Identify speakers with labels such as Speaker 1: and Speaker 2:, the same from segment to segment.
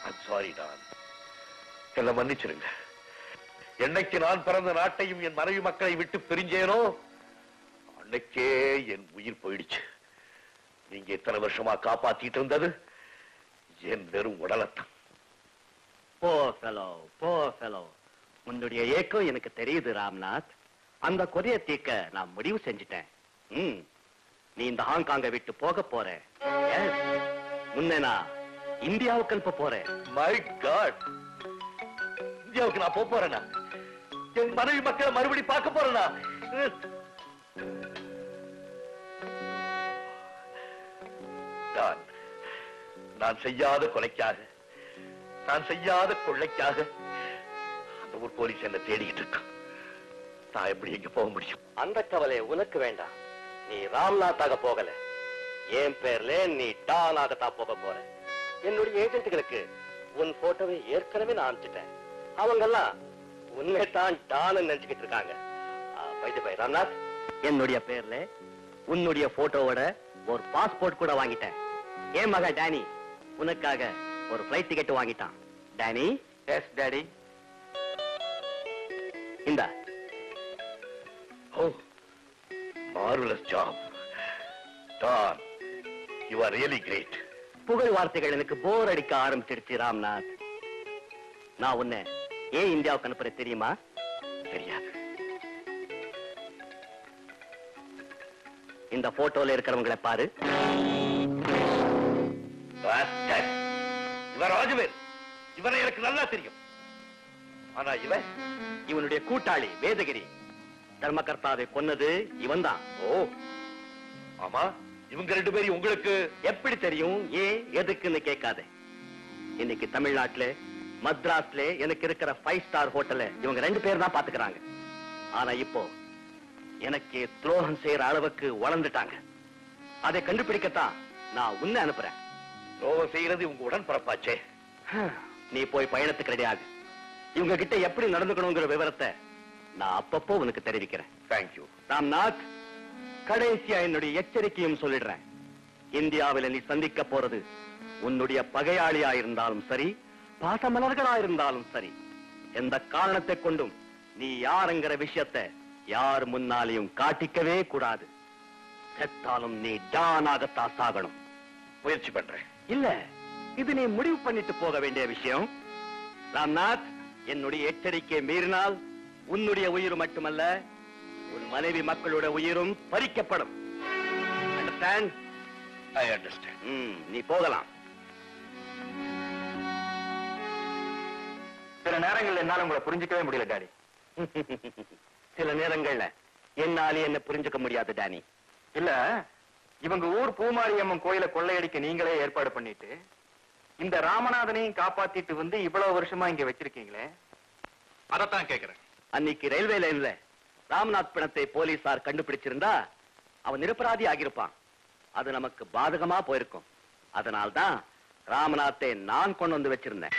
Speaker 1: Sorry Don, என்ன மன்னிச்சிருங்க. என்னைக்கு நான் பிறந்த நாட்டையும் என் மனைவி மக்களை விட்டு பிரிஞ்சேனோ அன்னைக்கே என் உயிர் போயிடுச்சு. நீங்க இத்தனை வருஷமா காப்பாத்திட்டு இருந்தது என் வெறும் உடலத்தான்.
Speaker 2: உன்னுடைய ஏக்கம் எனக்கு தெரியுது ராம்நாத். அந்த கொலையை தீர்க்க நான் முடிவு செஞ்சிட்டேன். நீ இந்த ஹாங்காங்கை விட்டு போக போற. முன்ன நான் இந்தியாவுக்கு அனுப்ப போறேன்.
Speaker 1: மை காட், இந்தியாவுக்கு நான் போறேனா? என் மனைவி மக்களை மறுபடி பார்க்க போறேனா? நான் செய்யாத கொலைக்காக, நான் செய்யாத கொள்ளைக்காக அந்த ஒரு போலீஸ் என்ன தேடிக்கிட்டு இருக்கான். நான் எப்படி எங்க போக முடியும்?
Speaker 2: அந்த கவலை உனக்கு வேண்டாம். நீ ராம்நாத்தாக போகல, என் பேர்ல நீ டானாகத்தான் போக போற. என்னுடைய ஏஜென்ட்களுக்கு உன் போட்டோவை ஏற்கனவே நான் அனுப்பிச்சிட்டேன். அவங்க எல்லாம் உன்னை தான் டான் நினைச்சுக்கிட்டு இருக்காங்க. ராம்நாத், என்னுடைய பேர்ல உன்னுடைய போட்டோவோட ஒரு பாஸ்போர்ட் கூட வாங்கிட்டேன். என் மக டேனி உனக்காக ஒரு பிளைட் டிக்கெட் வாங்கிட்டான். டேனி. Yes daddy. இந்த
Speaker 1: marvelous job. Don, you are really great.
Speaker 2: புகழ் வார்த்தைகள் எனக்கு போர் அடிக்க ஆரம்பிச்சிடுச்சு ராம்நாத். நான் உன்னை ஏன் இந்தியாவுக்கு அனுப்புறேன் தெரியுமா?
Speaker 1: தெரியாது.
Speaker 2: இந்த போட்டோல இருக்கிறவங்களை பாரு.
Speaker 1: இவர் ராஜவேல், இவரை எனக்கு நல்லா தெரியும். ஆனா
Speaker 2: இவனுடைய கூட்டாளி வேதகிரி. தர்மகர்த்தாவை கொன்னது இவன் தான்.
Speaker 1: ஓ ஆமா, இவங்க ரெண்டு பேரும் உங்களுக்கு
Speaker 2: எப்படி தெரியும்? ஏன் எதுக்குன்னு கேட்காத. இன்னைக்கு தமிழ்நாட்டுல மத்ராஸ்ல எனக்கு இருக்கிற 5 ஸ்டார் ஹோட்டல இவங்க 2 பேர் தான் பாத்துக்கிறாங்க. ஆனா இப்போ எனக்கு துரோகம் செய்யற அளவுக்கு வளர்ந்துட்டாங்க. அதை கண்டுபிடிக்கத்தான் நான் உன்னை அனுப்புறேன்.
Speaker 1: துரோகம் செய்யறது உங்க உடன்பிறப்பாச்சே.
Speaker 2: நீ போய் பயணத்துக்கு ரெடியாக. இவங்க கிட்ட எப்படி நடந்துக்கணுங்கிற விவரத்தை நான் அப்பப்போ உனக்கு தெரிவிக்கிறேன்.
Speaker 1: தேங்க்யூ
Speaker 2: ராம்நாத். கடைசியா என்னுடைய எச்சரிக்கையும் சொல்லிடுறேன். இந்தியாவில் நீ சந்திக்க போறது உன்னுடைய பகையாளியா இருந்தாலும் சரி, பாசமலர்களா இருந்தாலும் சரி, எந்த காரணத்தை கொண்டும் நீ யாருங்கிற விஷயத்தை யார் முன்னாலையும் காட்டிக்கவே கூடாது. செத்தாலும் நீ டானாகத்தான் சாகணும்.
Speaker 1: முயற்சி பண்றேன்.
Speaker 2: இல்ல, இது நீ முடிவு பண்ணிட்டு போக வேண்டிய விஷயம். ராம்நாத், என்னுடைய எச்சரிக்கை மீறினால் உன்னுடைய உயிர் மட்டுமல்ல, உன் மனைவி மக்களோட உயிரும் பறிக்கப்படும். அண்டர்ஸ்டாண்ட்?
Speaker 1: I understand.
Speaker 2: நீ போகலாம்.
Speaker 3: சில நேரங்கள்ல என்னால உங்களை புரிஞ்சுக்கவே முடியல டாடி.
Speaker 2: சில நேரங்கள்ல என்னாலே என்ன புரிஞ்சுக்க முடியாது டானி.
Speaker 3: இல்ல, இவங்க ஊர் பூமாரியம்மன் கோயிலை கொள்ளையடிக்க நீங்களே ஏற்பாடு பண்ணிட்டு இந்த ராமநாதனையும் காப்பாத்திட்டு வந்து இவ்வளவு வருஷமா இங்க வச்சிருக்கீங்களே, அதத்தான் கேக்குறேன்.
Speaker 2: அன்னைக்கு ரயில்வே லைன்ல ராமநாத் பிணத்தை போலீசார் கண்டுபிடிச்சிருந்தா அவன் நிரபராதி ஆகியிருப்பான். அது நமக்கு பாதகமா போயிருக்கும். அதனால்தான் ராமநாத்தை நான் கொண்டு வந்து வச்சிருந்தேன்.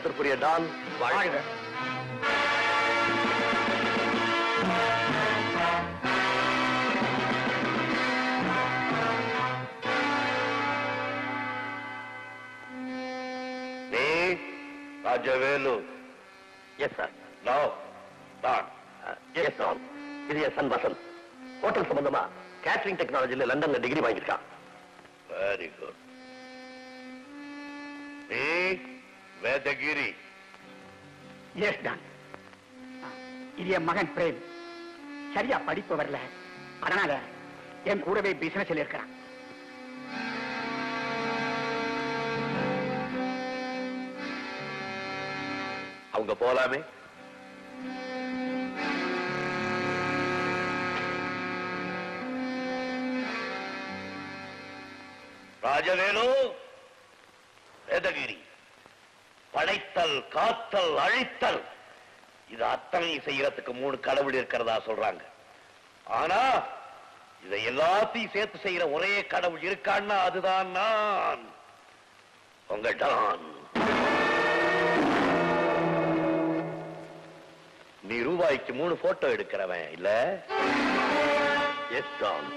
Speaker 2: வணக்கத்திற்குரிய டான் வாழ்க.
Speaker 1: Rajavelu.
Speaker 2: Yes sir.
Speaker 1: No don.
Speaker 2: Yes don. இது என் சன் வசந்த். ஹோட்டல் சம்பந்தமா கேட்டரிங் டெக்னாலஜில லண்டன்ல டிகிரி வாங்கியிருக்கான்.
Speaker 1: Very good. நீ வேதகிரி.
Speaker 4: S don. இது என் மகன் பிரேம். சரியா படிப்பு வரல, அதனால என் கூடவே பிசினஸ்ல இருக்கிறான்.
Speaker 1: அவங்க போலாமே. ராஜவேலு, வேதகிரி, படைத்தல், காத்தல், அழித்தல், இது அத்தனை செய்யறதுக்கு 3 கடவுள் இருக்கிறதா சொல்றாங்க. ஆனா இதை எல்லாத்தையும் சேர்த்து செய்யற ஒரே கடவுள் இருக்கான்னா அதுதான் நான், உங்க டான். நீ ரூபாய்க்கு 3 போட்டோ எடுக்கிறவன் இல்ல? Yes don.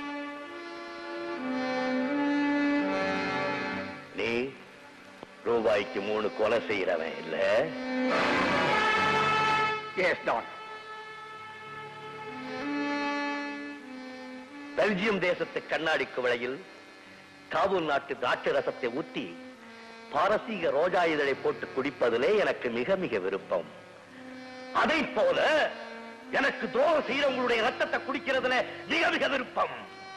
Speaker 1: நீ ரூபாய்க்கு 3 கொலை செய்யறவன் இல்ல?
Speaker 4: Yes Don.
Speaker 2: பெல்ஜியம் தேசத்து கண்ணாடி குவளையில் காபூல் நாட்டு திராட்சை ரசத்தை ஊற்றி பாரசீக ரோஜா இதழை போட்டு குடிப்பதிலே எனக்கு மிக மிக விருப்பம்.
Speaker 1: அதை போல எனக்கு துரோகம் செய்யற உங்களுடைய ரத்தத்தை குடிக்கிறதுல மிக மிக விருப்பம்.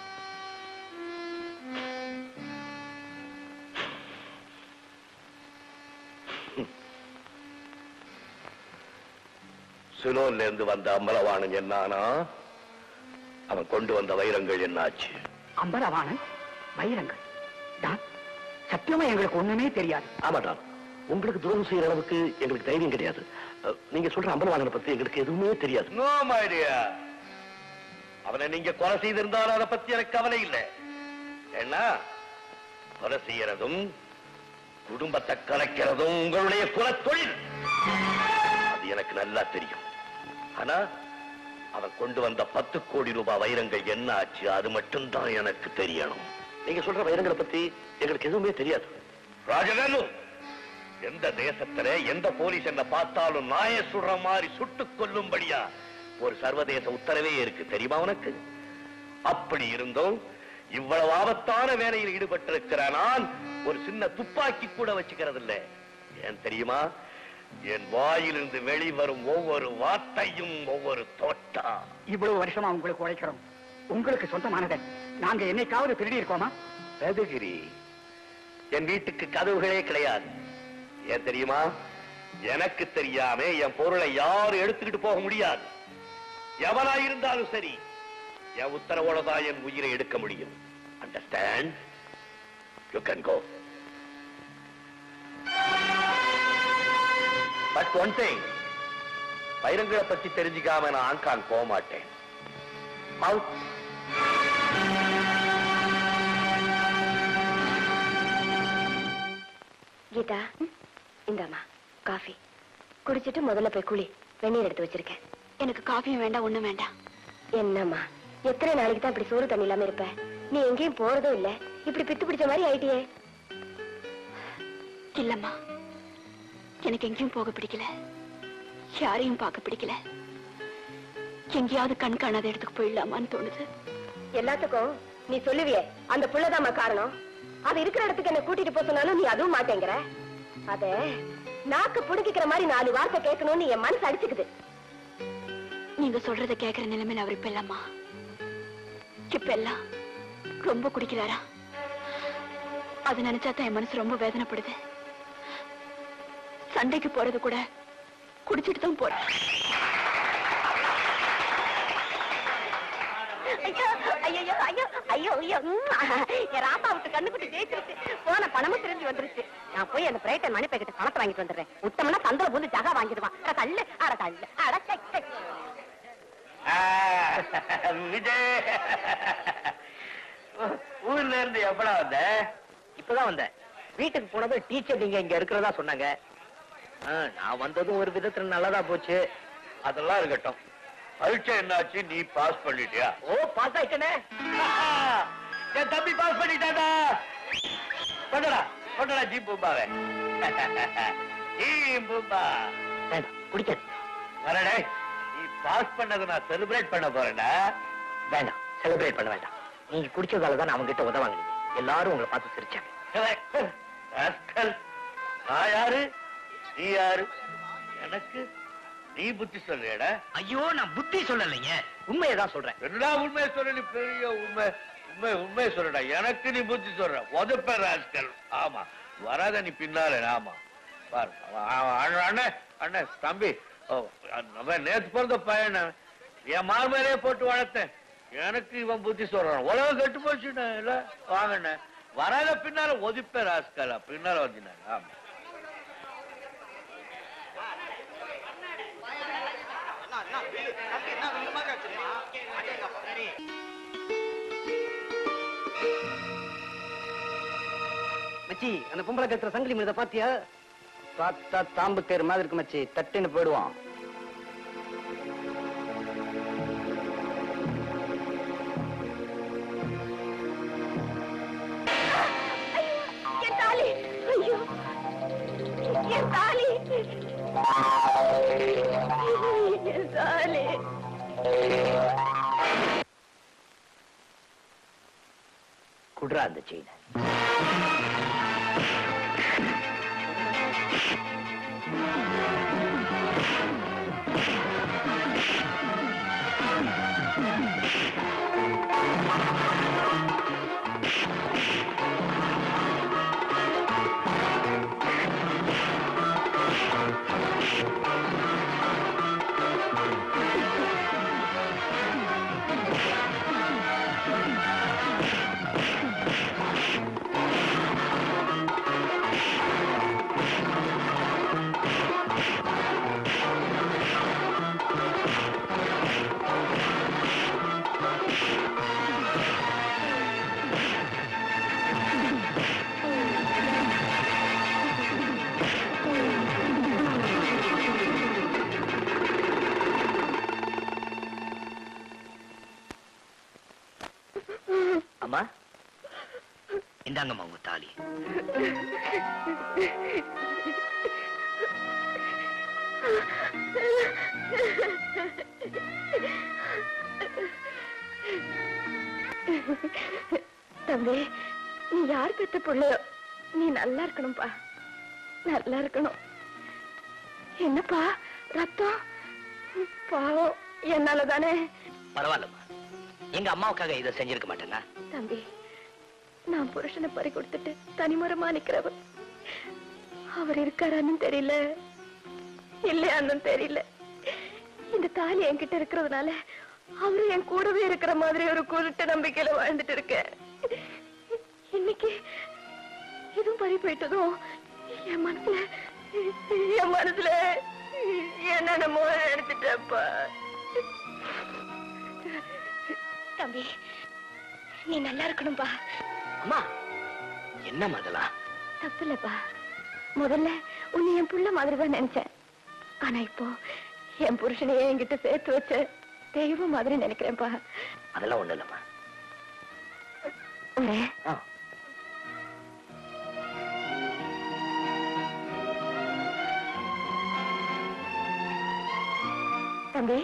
Speaker 1: சிலோன்ல இருந்து வந்த அம்பலவாணன் என்னானா? அவன் கொண்டு வந்த வைரங்கள் என்னாச்சு?
Speaker 4: அம்பலவாணன் வைரங்கள்? டான், சத்தியமா எங்களுக்கு ஒண்ணுமே தெரியாது.
Speaker 2: ஆமாதான், உங்களுக்கு துரோகம் செய்யற அளவுக்கு எங்களுக்கு தைரியம் கிடையாது. நீங்க சொல்ற அம்பலவாணனை பத்தி எங்களுக்கு எதுவுமே தெரியாது.
Speaker 1: No idea. அவனை நீங்க கொலை செய்திருந்தாலும் அதை பத்தி எனக்கு கவலை இல்லை. ஏன்னா கொலை செய்யறதும் குடும்பத்தை கலைக்கிறதும் உங்களுடைய குலத்தொழில். அது எனக்கு நல்லா தெரியும். ஆனா அவன் கொண்டு வந்த 10 கோடி ரூபாய் வைரங்கள் என்ன ஆச்சு அது மட்டும்தான் எனக்கு தெரியணும்.
Speaker 2: நீங்க சொல்ற வைரங்களை பத்தி எங்களுக்கு எதுவுமே தெரியாது.
Speaker 1: ராஜவேலு, எந்த தேசத்துல எந்த போலீஸ் என்ன பார்த்தாலும் நாயை சுடுற மாதிரி சுட்டுக் கொல்லும்படியா ஒரு சர்வதேச உத்தரவே இருக்கு, தெரியுமா உனக்கு? அப்படி இருந்தும் இவ்வளவு ஆபத்தான வேலையில் ஈடுபட்டிருக்கிற நான் ஒரு சின்ன துப்பாக்கி கூட வச்சுக்கிறது இல்லை. ஏன் தெரியுமா? என் வாயிலிருந்து வெளிவரும் ஒவ்வொரு வார்த்தையும் ஒவ்வொரு தோட்டா.
Speaker 4: இவ்வளவு வருஷமா உங்களுக்கு உழைக்கிறோம். உங்களுக்கு சொந்தமானதை நாங்க என்னைக்காவது திருடி இருக்கோமா?
Speaker 1: வேதகிரி, என் வீட்டுக்கு கதவுகளே கிடையாது. ஏன் தெரியுமா? எனக்கு தெரியாம என் பொருளை யாரும் எடுத்துக்கிட்டு போக முடியாது. எவனா இருந்தாலும் சரி, என் உத்தரவோட தான் என் உயிரை எடுக்க முடியும். Understand? You can go. But one thing, வைரங்களை பத்தி தெரிஞ்சுக்காம நான் ஆங்காங் போக மாட்டேன். அவுட்.
Speaker 5: கீதா, இந்தாமா காஃபி குடிச்சிட்டு முதல்ல போய் குளி. வெந்நீர் எடுத்து வச்சிருக்கேன். எனக்கு காஃபியும் வேண்டாம், ஒண்ணும் வேண்டாம். என்னம்மா, எத்தனை நாளைக்கு தான் இப்படி சோறு தண்ணி இல்லாம இருப்ப? நீ எங்கேயும் போறதும் இல்ல, இப்படி பித்து பிடிச்ச மாதிரி ஆயிட்டியே. இல்லம்மா, எனக்கு எங்கேயும் போக பிடிக்கல, யாரையும் பார்க்க பிடிக்கல. எங்கேயாவது கண் காணாத இடத்துக்கு போயிடலாமான்னு தோணுது. எல்லாத்துக்கும் நீ சொல்லுவியே அந்த புள்ளதாமா காரணம். அது இருக்கிற இடத்துக்கு என்ன கூட்டிட்டு போக சொன்னாலும் நீ அதுவும் மாட்டேங்கிற. அத நாக்கு புடுங்கிக்கிற மாதிரி 4 வார்த்தை கேட்கணும்னு என் மனசு அடிச்சுக்குது. நீங்க சொல்றத கேட்கிற நிலைமையில அவர் இப்ப இல்லம்மா. இப்ப எல்லாம் ரொம்ப குடிக்கிறாரா? அது நினைச்சாதான் என் மனசு ரொம்ப வேதனைப்படுது. சண்டைக்கு போறது கூட குடிச்சிட்டு தான் போறேன். ராமாவுக்கு கண்ணுக்குட்டி ஜெயிச்சிருச்சு. போன பணமும் திரும்பி வந்துருச்சு. நான் போய் அந்த பிரைட்டன் மணி பேக்கெட் பணத்தை வாங்கிட்டு வந்துடுறேன். உத்தமனா தந்தல போது ஜகா வாங்கிடுவான். தள்ளு அட தள்ளு அட
Speaker 1: விஜய், ஊர்ல இருந்து எப்படா வந்த?
Speaker 6: இப்பதான் வந்தேன். வீட்டுக்கு போனது டீச்சர் நீங்க இங்க இருக்கிறதா சொன்னாங்க.
Speaker 2: நான் வந்ததும் ஒரு விதத்துல நல்லதா போச்சு.
Speaker 1: அதெல்லாம் இருக்கட்டும். பரீட்சை என்னாச்சு? நீ பாஸ் பண்ணிட்டியா?
Speaker 2: ஓ, பாஸ் ஆயிட்டனே.
Speaker 1: என் தம்பி பாஸ் பண்ணிட்டாடா. கொண்டடா கொண்டடா ஜீப் பூம்பாவே. ஜீப் பூம்பா
Speaker 2: குடிக்காது.
Speaker 1: வரடே, நீ பாஸ் பண்ணதை நான் செலிப்ரேட் பண்ண போறேன்டா.
Speaker 2: வேண்டாம், செலிப்ரேட் பண்ண வேண்டாம். நீங்க குடிச்சதால தான் அவங்க கிட்ட உதவாங்க. எல்லாரும் உங்களை பார்த்து சிரிச்சாங்க.
Speaker 1: நான் யாரு, நீ யாரு? எனக்கு நீ புத்தி சொல்றியடா?
Speaker 2: ஐயோ, நான் புத்தி சொல்லலைங்க, உண்மையதான் சொல்றேன்.
Speaker 1: எல்லா உண்மையை சொல்ற, நீ பெரிய உண்மை சொல்றடா. எனக்கு நீ புத்தி சொல்ற உதப்ப ராஸ்கல். ஆமா, வராத நீ பின்னால. ஆமா பாரு, அண்ணன் அண்ணன் தம்பி, நம்ம நேத்து பிறந்த பையன் என் மார்மேலே போட்டு வளர்த்தேன். எனக்கு இவன் புத்தி சொல்றான். உலகம் கெட்டு போச்சுண்ணே. இல்ல வாங்கண்ணே, வராத பின்னால ஒதுப்ப ராஸ்கலா. பின்னால வந்தீங்க. ஆமா,
Speaker 2: மச்சி, அந்த பொம்பளை கட்டுற சங்கிலி மீத பாத்தியா? பார்த்தா தாம்பு தேர் மாதிரி இருக்கு மச்சி. தட்டுன்னு போயிடுவான்.
Speaker 5: என் தாலி! ஐயோ, என் தாலி! என் தாலி!
Speaker 2: குடுறா அந்த செயின. அம்மா, இந்தாங்கம்மா உங்க தாலி.
Speaker 5: தம்பி, நீ யார் பெத்த பிள்ளையோ, நீ நல்லா இருக்கணும்பா, நல்லா இருக்கணும். என்னப்பா ரத்தம்? பாவம், என்னாலதானே.
Speaker 2: பரவாயில்லம்மா, எங்க அம்மாவுக்காக இதை செஞ்சிருக்க மாட்டேன்னா?
Speaker 5: தம்பி, நான் புருஷனை பறி கொடுத்துட்டு தனிமரமா நிக்கிறவ. அவர் இருக்காரான்னு தெரியல, இல்லையான்னு தெரியல. இந்த தாலி என்கிட்ட இருக்கிறதுனால அவரு என் கூடவே இருக்கிற மாதிரி ஒரு குருட்டு நம்பிக்கையில வாழ்ந்துட்டு இருக்கேன். இன்னைக்கு இதுவும் பறி போயிட்டதும் என் மனசுல என்னென்னமோ எடுத்துட்டப்பா. தம்பி, நீ நல்லா இருக்கணும்பா.
Speaker 2: அம்மா, என்ன மதலா?
Speaker 5: தப்பு இல்லப்பா. முதல்ல உன்னை என் புள்ள மாதிரிதான் நினைச்சேன். ஆனா இப்போ என் புருஷனையே என்கிட்ட சேர்த்து வச்ச தெய்வம் மாதிரி நினைக்கிறேன்ப்பா.
Speaker 2: அதெல்லாம் ஒண்ணு இல்லம்மா.
Speaker 5: தம்பி,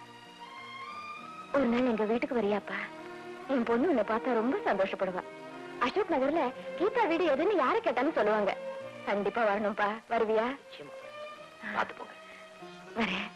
Speaker 5: ஒரு நாள் எங்க வீட்டுக்கு வரியாப்பா? என் பொண்ணு உன்னை பார்த்தா ரொம்ப சந்தோஷப்படுவா. அசோக் நகர்ல கீதா வீடு எதுன்னு யாரை கேட்டாலும் சொல்லுவாங்க. கண்டிப்பா வரணும்பா. வருவியா?
Speaker 2: பாத்து போங்க.
Speaker 5: வரேன்.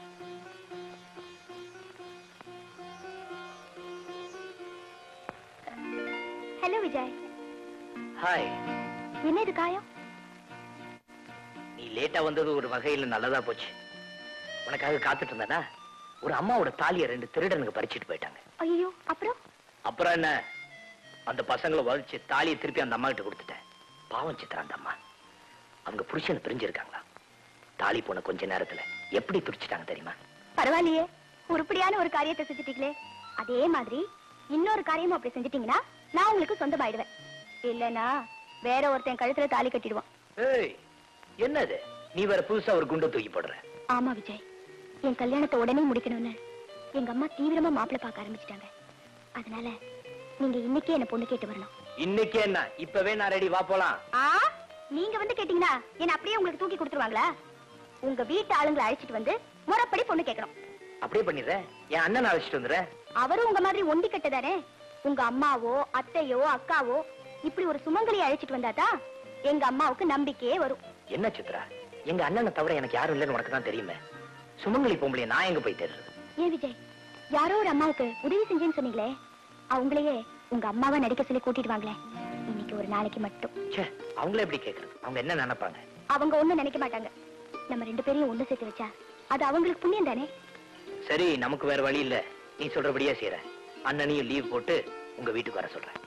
Speaker 5: ஹலோ விஜய்.
Speaker 2: ஹாய்.
Speaker 5: என்ன இது காயம்?
Speaker 2: நீ லேட்டா வந்தது ஒரு வகையில நல்லதா போச்சு. உனக்காக காத்துட்டு இருந்தானா, ஒரு அம்மாவோட தாலியை 2 திருடனுக்கு பறிச்சுட்டு போயிட்டாங்க.
Speaker 5: ஐயோ, அப்புறம்
Speaker 2: என்ன, அந்த பசங்களை வலிச்சு தாலியை திருப்பி அந்த அம்மா கிட்ட கொடுத்துட்டேன். பாவம் சித்ரா அந்த அம்மா. அவங்க புருஷனை பிரிஞ்சிருக்காங்களா. தாலி போன கொஞ்ச நேரத்துல எப்படி துடிச்சிட்டாங்க தெரியுமா?
Speaker 5: பரவாயில்லையே, உருப்படியான ஒரு காரியத்தை செஞ்சுட்டீங்களே. அதே மாதிரி இன்னொரு காரியமும் அப்படி செஞ்சுட்டீங்கன்னா நான் உங்களுக்கு சொந்தமாயிடுவேன். இல்லனா வேற ஒருத்தன் கழுத்துல தாலி கட்டிடுவான்.
Speaker 2: ஏய், என்னது?
Speaker 6: நீ வேற புதுசா ஒரு குண்டை தூக்கி போடுற.
Speaker 5: ஆமா விஜய், என் கல்யாணத்தை உடனே முடிக்கணும்னு எங்க அம்மா தீவிரமா மாப்பிள்ளை பார்க்க ஆரம்பிச்சிட்டாங்க. அதனால நீங்க இன்னைக்கே என்ன பொண்ணு கேட்டு வரணும்.
Speaker 6: இன்னைக்கு என்ன? இப்பவே நான் ரெடி, வா போலாம்.
Speaker 5: நீங்க வந்து கேட்டீங்கன்னா என்ன அப்படியே உங்களுக்கு தூக்கி கொடுத்துருவாங்களா? உங்க வீட்டு ஆளுங்களை அழைச்சிட்டு வந்து முறைப்படி பொண்ணு கேட்கணும்.
Speaker 6: அப்படியே பண்ணிடுறேன். என் அண்ணன் அழைச்சிட்டு வந்துடுறேன்.
Speaker 5: அவரும் உங்க மாதிரி ஒண்டி கட்டதானே. உங்க அம்மாவோ அத்தையோ அக்காவோ இப்படி ஒரு சுமங்கலியை அழைச்சிட்டு வந்தாதான் எங்க அம்மாவுக்கு நம்பிக்கையே வரும்.
Speaker 6: என்ன சித்ரா, எங்க அண்ணனை தவிர எனக்கு யாரும் இல்லைன்னு உனக்கு தான் தெரியுமே. சுமங்கலி பொம்பளைய நான் எங்க போய் தேடுறது?
Speaker 5: ஏன் விஜய், யாரோ ஒரு அம்மாவுக்கு உதவி செஞ்சேன்னு சொன்னீங்களே, அவங்களையே உங்க அம்மாவை நடிக்க சொல்லி கூட்டிட்டு வாங்களேன். இன்னைக்கு ஒரு நாளைக்கு மட்டும்.
Speaker 6: அவங்கள எப்படி கேக்குறது? அவங்க என்ன நினைப்பாங்க?
Speaker 5: அவங்க ஒண்ணும் நினைக்க மாட்டாங்க. நம்ம 2 பேரையும் ஒண்ணு சேர்த்து வச்சா அது அவங்களுக்கு புண்ணியம் தானே.
Speaker 6: சரி, நமக்கு வேற வழி இல்ல. நீ சொல்றபடியா செய்யற. அண்ணனையும் லீவ் போட்டு உங்க வீட்டுக்கு வர சொல்றேன்.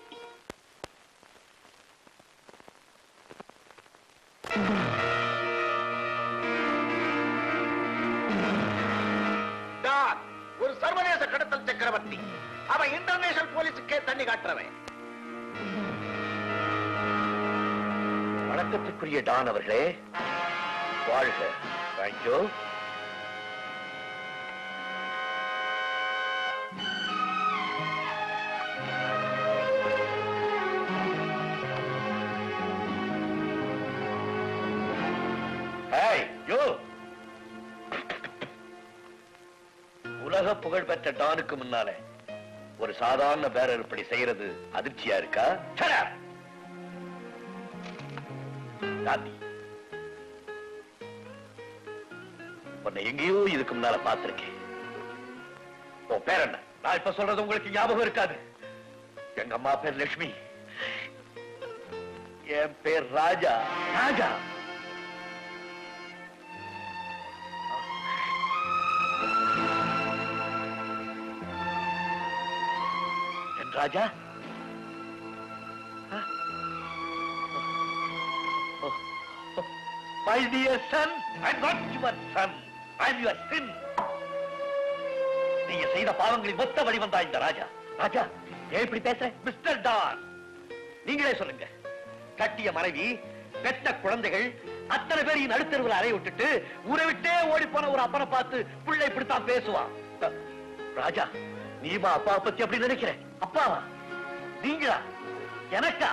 Speaker 1: ஒரு சர்வதேச கடத்தல் சக்கரவர்த்தி. அவன் இன்டர்நேஷனல் போலீஸுக்கே தண்ணி காட்டுறவன். வணக்கத்துக்குரிய டான் அவர்களே, வாழ்க. தேங்க்யூ. உலக புகழ் பெற்ற டானுக்கு முன்னால ஒரு சாதாரண பேரர் இப்படி செய்யறது அதிர்ச்சியா இருக்கா? உன்னை எங்கேயோ இதுக்கு முன்னால பார்த்திருக்கேன். உன் பேர் என்ன? நான் இப்ப சொல்றது உங்களுக்கு ஞாபகம் இருக்காது. எங்க அம்மா பேர் லட்சுமி, என் பேர் ராஜா. Raja Raja, my dear son, I'm not your son, I'm your sin. நீங்க செய்த பாவங்களின் மொத்த வடிவம் தான் இந்த ராஜா. ராஜா, ஏன் இப்படி பேசுற? மிஸ்டர் டான், நீங்களே சொல்லுங்க. கட்டிய மனைவி, பெற்ற குழந்தைகள், அத்தனை பேரையும் நடுத்தருவில் அறைய விட்டுட்டு ஊரை விட்டே ஓடி போன ஒரு அப்பனை பார்த்து பிள்ளை இப்படித்தான் பேசுவான். ராஜா, நீமா அப்பா பத்தி அப்படி நினைக்கிற? அப்பாவா? நீங்களா? எனக்கா?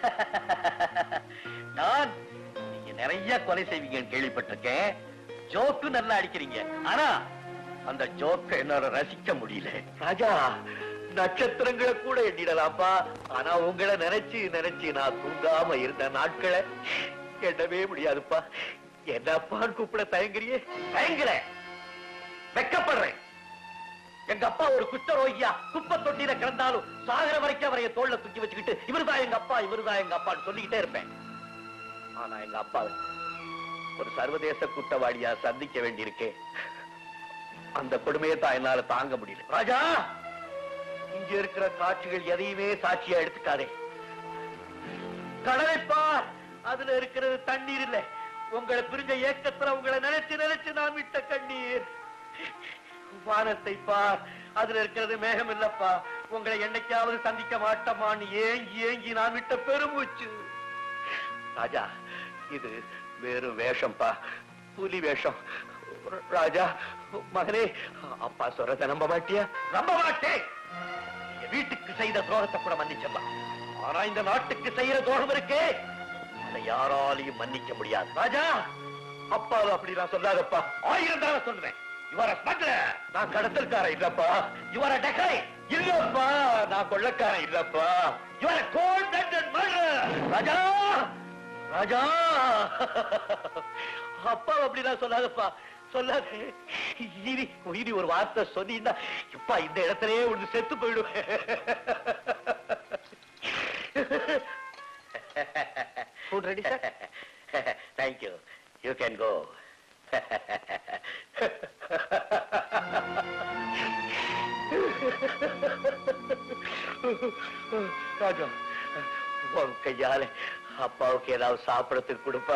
Speaker 1: நான் நீங்க நிறைய கொலை செய்வீங்கன்னு கேள்விப்பட்டிருக்கேன். ஜோக்கு நல்லா அடிக்கிறீங்க. ஆனா அந்த ஜோக்க என்னால ரசிக்க முடியல. ராஜா, நட்சத்திரங்களை கூட எண்ணிடலாம்ப்பா. ஆனா உங்களை நினைச்சு நினைச்சு நான் தூங்காம இருந்த நாட்களை எண்ணவே முடியாதுப்பா. என்னப்பான்னு கூப்பிட தயங்குறியே? தயங்குற, வெக்கப்படுறேன். எங்க அப்பா ஒரு குஷ்டரோகியா குப்பை தொட்டியில கிடந்தாலும் சாகர வரைக்கும் அவரைய தோல்ல தூக்கி வச்சுக்கிட்டு இவருதான் எங்க அப்பா, இவருதான் எங்க அப்பான்னு சொல்லிக்கிட்டே இருப்பேன். ஆனா எங்க அப்பா ஒரு சர்வதேச குற்றவாளியா சந்திக்க வேண்டியிருக்கேன். அந்த கொடுமையை தான் என்னால தாங்க முடியல. ராஜா, இங்க இருக்கிற காட்சிகள் எதையுமே சாட்சியா எடுத்துக்காதே. கடலை பார், அதுல இருக்கிறது தண்ணீர் இல்லை. உங்களை பிரிஞ்ச ஏக்கத்துல உங்களை நினைச்சு நினைச்சு நான் விட்ட கண்ணீர். வானத்தை பார், அதுல இருக்கிறது மேகம் இல்லப்பா. உங்களை என்னைக்காவது சந்திக்க மாட்டோமான்னு ஏங்கி ஏங்கி நான் விட்ட பெருமூச்சு. ராஜா, இது வேறு வேஷம்பா, புலி வேஷம். ராஜா மகனே, அப்பா சொல்றத நம்ப மாட்டியா? நம்ப மாட்டேன். வீட்டுக்கு செய்த துரோகத்தை கூட மன்னிச்சிடலாம். ஆனா இந்த நாட்டுக்கு செய்யற துரோகம் இருக்கே, அதை யாராலையும் மன்னிக்க முடியாது. ராஜா, அப்பாவை அப்படி நான் சொல்லாதப்பா. 1000 தடவை சொல்றேன். நான் கடத்தல்காரன் இல்லப்பா. இவர டெக்கரை இல்லப்பா. நான் கொள்ளக்காரன் இல்லப்பா. இவர cold blooded murder. Raja, Raja, அப்பா அப்படி நான் சொல்லாதப்பா, சொல்லாதே. இனி ஒரு வார்த்தை சொன்னீங்கன்னா இப்பா இந்த இடத்திலேயே ஒன்று செத்து போயிடுவேன்.
Speaker 6: Food ready, sir?
Speaker 1: Thank you. You can go. ராஜா, உன் கையால அப்பாவுக்கு ஏதாவது சாப்பிடறதுக்கு கொடுப்பா.